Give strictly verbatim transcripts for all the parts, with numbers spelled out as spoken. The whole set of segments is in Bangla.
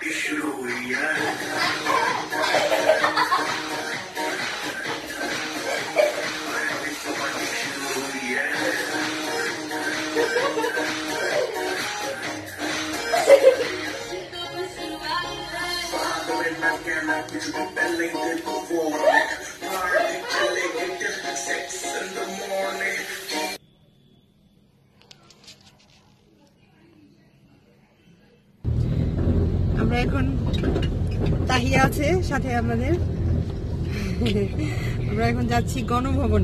আমরা এখন তাহিয়া আছে সাথে আমাদের আমরা এখন যাচ্ছি Ganabhaban.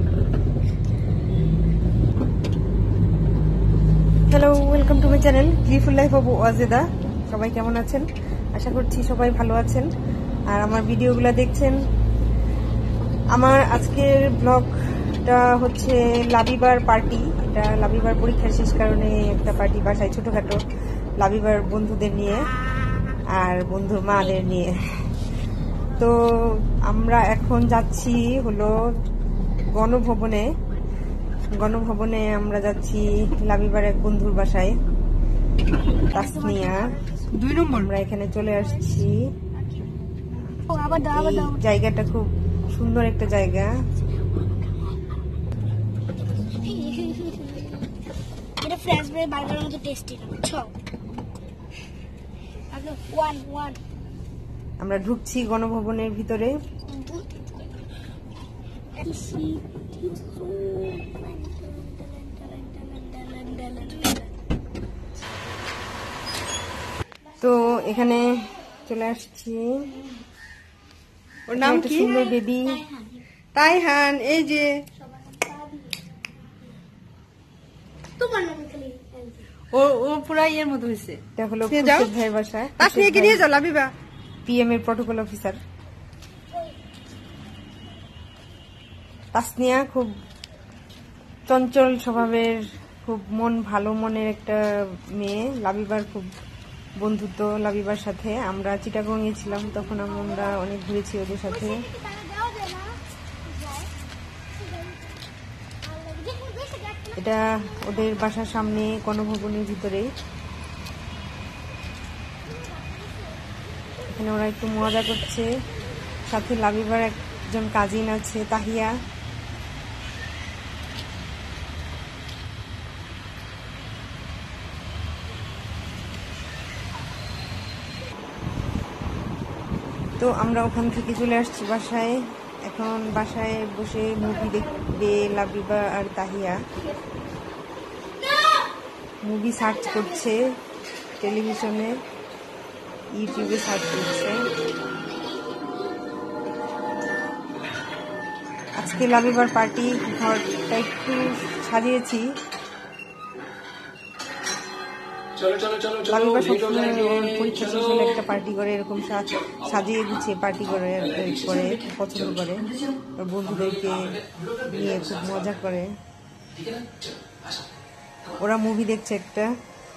Hello, welcome to my channel gleeful life of Wajeda. সবাই কেমন আছেন? আশা করছি সবাই ভালো আছেন আর আমার ভিডিওগুলো দেখছেন। আমার আজকের ব্লগটা হচ্ছে লাবিবার পার্টি। এটা লাবিবার পরীক্ষার শেষ কারণে একটা পার্টি বাসায় ছোটখাটো লাবিবার বন্ধুদের নিয়ে আর বন্ধুর মাদের নিয়ে। তো আমরা এখন যাচ্ছি হলো গণভবনে। গণভবনে আমরা যাচ্ছি লাবিবার এক বন্ধুর বাসায়, তাসনিয়া দুই নম্বর। আমরা এখানে চলে আসছি। জায়গাটা খুব সুন্দর একটা জায়গা। এটা ফ্রেশ ব্রেড বার্গারের মতো টেস্টি না। ওয়ান ওয়ান আমরা ঢুকছি গণভবনের ভিতরে। তো এখানে চলে আসছি। ওর নাম কি? সুন্দর বেবি তাইহান। এই যে ও ও পুরা ইয়ের মতো হয়েছে। এটা হলো খুশিদ ভাইয়ের বাসা। তাসনিয়াকে নিয়ে যাও লাবিবা, পিএম এর প্রটোকল অফিসার। তাসনিয়া খুব চঞ্চল স্বভাবের, খুব মন ভালো মনের একটা মেয়ে। লাবিবার খুব বন্ধুত্ব লাবিবার সাথে। আমরা চিটাগং গিয়েছিলাম, তখন আমরা অনেক ঘুরেছি ওদের সাথে। এটা ওদের বাসার সামনে গণভবনের ভিতরে। এখানে ওরা একটু মজা করছে। সাথে লাবিবার একজন কাজিন আছে তাহিয়া। তো আমরা ওখান থেকে চলে আসছি বাসায়। এখন বাসায় বসে মুভি দেখবে লাবিবা আর তাহিয়া। মুভি সার্চ করছে টেলিভিশনে, ইউটিউবে সার্চ করছে। আজকে লাবিবার পার্টি, ঘরটা একটু সাজিয়েছি। লাবিবা সবসময় ওর পরীক্ষা শেষ হলে একটা পার্টি করে, এরকম সাজিয়ে গুছিয়ে পার্টি করে করে পছন্দ করে। ওর বন্ধুদেরকে নিয়ে খুব মজা করে। ওরা মুভি দেখছে একটা,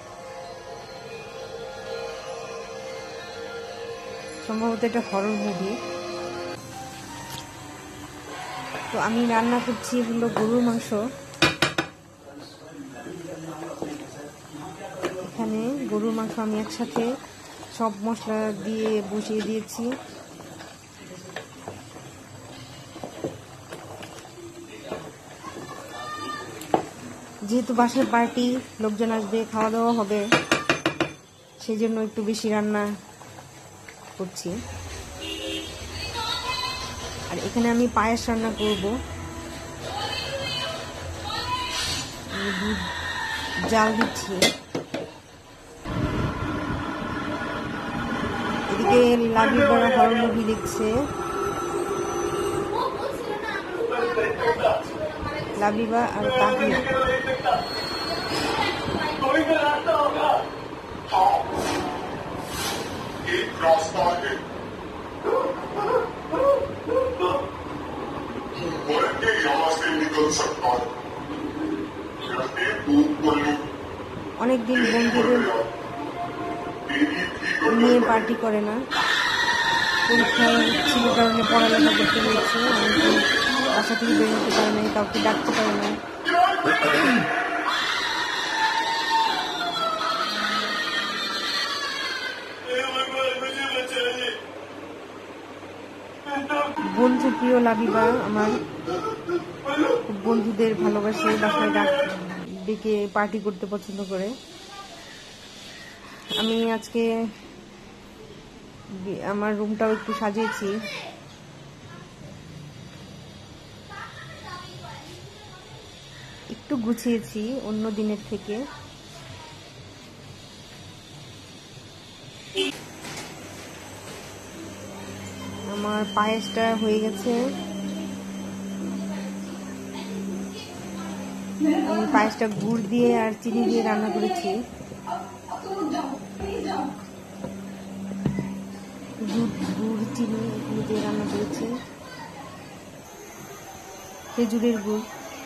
সম্ভবত এটা হরর মুভি। তো আমি রান্না করছি হলো গরুর মাংস। এখানে গরুর মাংস আমি একসাথে সব মশলা দিয়ে বসিয়ে দিয়েছি। যেহেতু বাসার পার্টি, লোকজন আসবে, খাওয়া দাওয়া হবে, সেই জন্য একটু বেশি রান্না করছি। আর এখানে আমি পায়েস রান্না করব। দুধ জাল দিচ্ছি। এদিকে লাবিবা হরর মুভি দেখছে। লাবিবা আর তাহিয়া। অনেকদিন বন্ধুদের নিয়ে পার্টি করে না, পরীক্ষায় ছিল কারণে পড়ালেখা করতে হয়েছে। অনেকদিন বাসা থেকে বের হতে পারে নাই, কাউকে ডাকতে পারে না। লাবিবা আমার খুব বন্ধুদের ভালোবাসে, বাসায় ডাক ডেকে পার্টি করতে পছন্দ করে। আমি আজকে আমার রুমটাও একটু সাজিয়েছি। একটু গুছিয়েছি অন্য দিনের থেকে। আমার পায়েসটা হয়ে গেছে। আমি পায়েসটা গুড় দিয়ে আর চিনি দিয়ে রান্না করেছি। দুধ, গুড়, চিনি এগুলো দিয়ে রান্না করেছি। খেজুরের গুড়।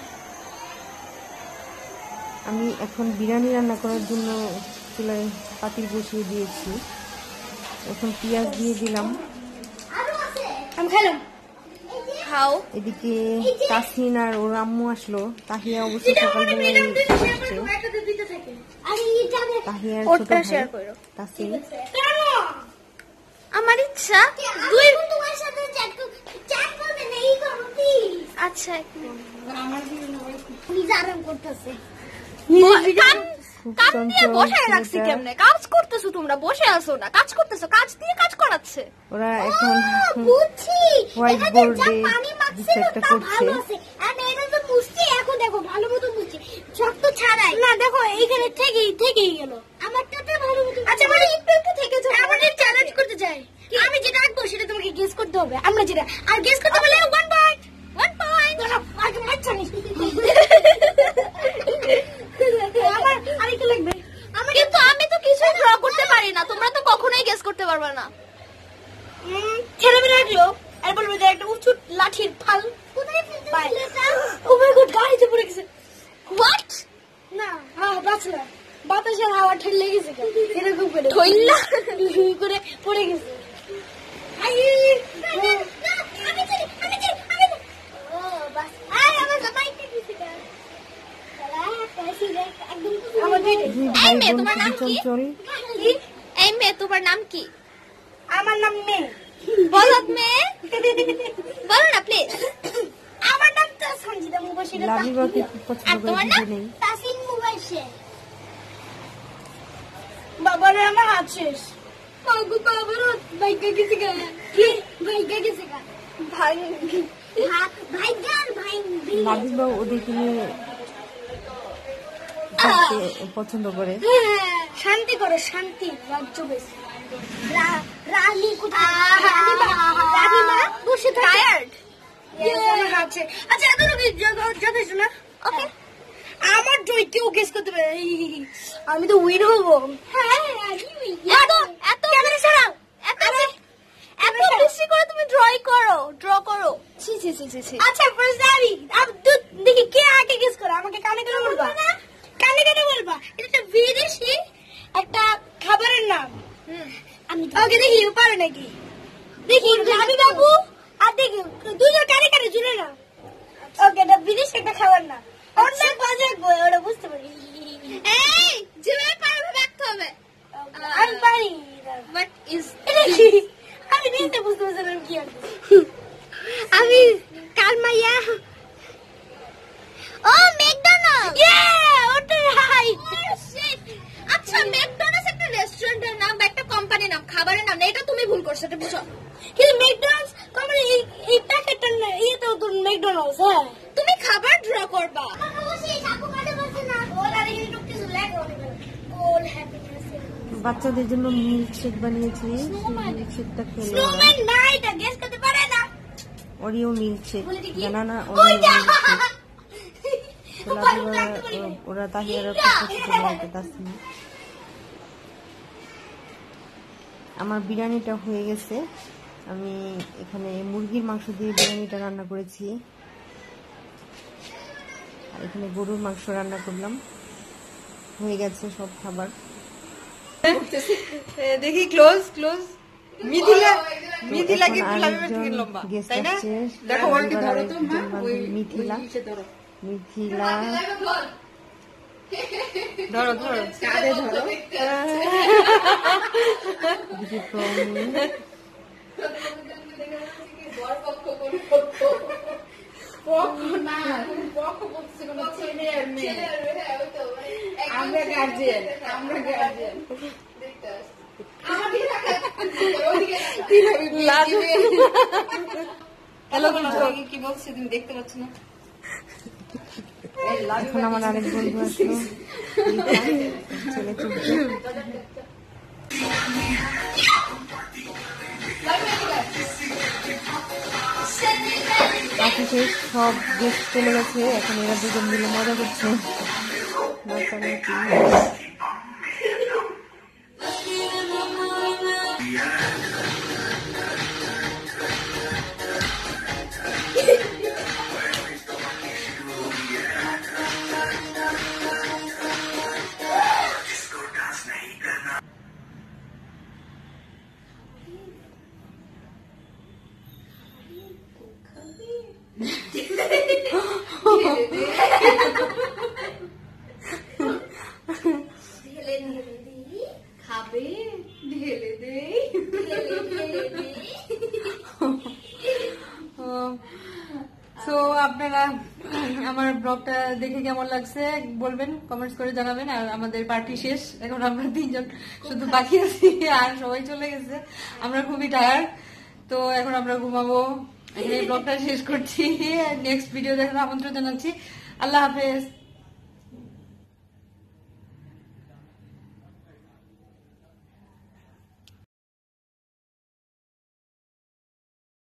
আমি এখন বিরিয়ানি রান্না করার জন্য চুলায় পাতিল বসিয়ে দিয়েছি। এখন পেঁয়াজ দিয়ে দিলাম। এদিকে তাসিন আর ওর আম্মু আসলো। তাহিয়া অবশ্য সকালবেলায় আসছে। তাহিয়ার ছোট ভাই তাসিন। আমার ইচ্ছা দুই তোমার সাথে চ্যাট করবে না, এই করো প্লিজ। আচ্ছা আমার প্লিজ আরাম করতেছে। কাজ দিয়ে বসে রাখছি কেমনে? কাজ করতেছো তোমরা, বসে আছো না, কাজ করতেছো, কাজ দিয়ে কাজ করাচ্ছে ওরা। এখন বুঝছি হোয়াইট বোর্ডে কিছু একটা করছে। আর এটা তো বুঝছি, এখন দেখো ভালো মতো বুঝছি, সব তো ছাড়াই না। দেখো এইখানে থেকেই থেকেই গেল আমারটাতে ভালো মতো। আচ্ছা মানে একটু একটু থেকে যাও। আমাদের চ্যালেঞ্জ করতে চাই, আমি যেটা আঁকবো সেটা তোমাকে গেস করতে হবে। আমরা যেটা আর গেস করতে বলে ওয়ান পয়েন্ট ওয়ান পয়েন্ট আগে বাচ্চা নি। আমার আরেকটু লাগবে। কিন্তু আমি তো কিছু ড্র করতে পারি না, তোমরা তো কখনোই গেস করতে পারবে না। ছেড়ে বেড়ে রাখলো আর বলবে যে একটা উঁচু লাঠির ফাল কোথায় ফেলতে এটা? ও মাই গড, গাড়িতে পড়ে গেছে। হোয়াট? না হ্যাঁ বাঁচলা, বাতাসের হাওয়া ঠেলে গেছে, এরকম করে ঠইলা করে পড়ে গেছে। আই আমি চলি আমি চলি আমি ও বাস। আরে আমার বাইকটা কিসে গেল? এই মেয়ে তোমার নাম কি? এই মেয়ে তোমার নাম কি? আমার নাম মেয়ে। বলো মেয়ে, বলো না প্লিজ। আমার নাম তো সঞ্জিতা মুবাশির। লাবিবাকে পছন্দ করে দিতে নেই। তাসিন মুবাশির। বাবার আমার হাত শেষ। কাকু বাবার বাইকে গেছে গা। কি বাইকে গেছে গা? ভাই ভাই গার ভাই। লাবিবা ওদেরকে নিয়ে পছন্দ করে। শান্তি করে, শান্তি রাজ্য বেশি। রানী কোথায়? রানীমা বসে থাকে। টায়ার্ড। আচ্ছা এত যথেষ্ট না? ওকে। আমার জয় কেউ গেস করতে পারে, আমি তো উইন হবো। হ্যাঁ এত এত ক্যামেরা ছাড়াও, এত এত বেশি করে তুমি ড্রই করো, ড্র করো। ছি ছি ছি ছি। আচ্ছা ফার্স্ট আমি দেখি কে আগে গেস করে। আমাকে কানে কানে বলবা, কানে কানে বলবা। এটা একটা বিদেশি একটা খাবারের নাম। আমি ওকে দেখি পারে নাকি, দেখি আমি বাবু আর দেখি দুজন কানে কানে জুড়ে না। ওকে এটা বিদেশি একটা খাবার না, অনেক বাজার বই ওটা বুঝতে পারি। এই যেভাবে পারবে রাখতে হবে। আমি পারি বাট ইজ আমি নিজে বুঝতে পারছিলাম কি আর আমি কাল মাইয়া। ও ম্যাকডোনাল্ডস। ইয়ে ওটা রাইট। আচ্ছা ম্যাকডোনাল্ডস একটা রেস্টুরেন্টের নাম বা একটা কোম্পানির নাম, খাবারের নাম না, এটা তুমি ভুল করছো, এটা বুঝো। কিন্তু ম্যাকডোনাল্ডস কোম্পানি এই প্যাকেটটা না, এই তো তো ম্যাকডোনাল্ডস। হ্যাঁ তুমি খাবার ড্র করবা। বাচ্চাদের জন্য মিল্কশেক বানিয়েছি। মিল্কশেকটা খেলে স্নোম্যান না, এটা গেস করতে পারে না। ওরিও মিল্কশেক, জানানা ওরিও মিল্কশেক। ওরা তাহিয়ারা আমার বিরিয়ানিটা হয়ে গেছে। আমি এখানে মুরগির মাংস দিয়ে বিরিয়ানিটা রান্না করেছি, আর এখানে গরুর মাংস রান্না করলাম। হয়ে গেছে সব খাবার। দেখি ক্লোজ ক্লোজ মিথিলা মিথিলাকে লাবিবা থেকে লম্বা তাই না? দেখো ওকে ধরো তো মা, ওই মিথিলা ধরো মিথিলা ধরো ধরো কাঁধে ধরো। আমরা গার্জিয়ান আমরা গার্জিয়ান হ্যালো কি বলছে তুমি দেখতে পাচ্ছ না? এখন আমার আরেক বন্ধু আসলো, ছেলে চুপছে। বাকি শেষ, সব গেস্ট চলে গেছে, এখন এরা দুজন মিলে মজা করছে। নাচানাচি। খাবে ঢেলে দেই সো আপনারা আমার ব্লগটা দেখে কেমন লাগছে বলবেন, কমেন্টস করে জানাবেন। আর আমাদের পার্টি শেষ, এখন আমরা তিনজন শুধু বাকি আছি, আর সবাই চলে গেছে। আমরা খুবই টায়ার্ড, তো এখন আমরা ঘুমাবো। এখানে ব্লগটা শেষ করছি, নেক্সট ভিডিও দেখার আমন্ত্রণ জানাচ্ছি। আল্লাহ হাফেজ।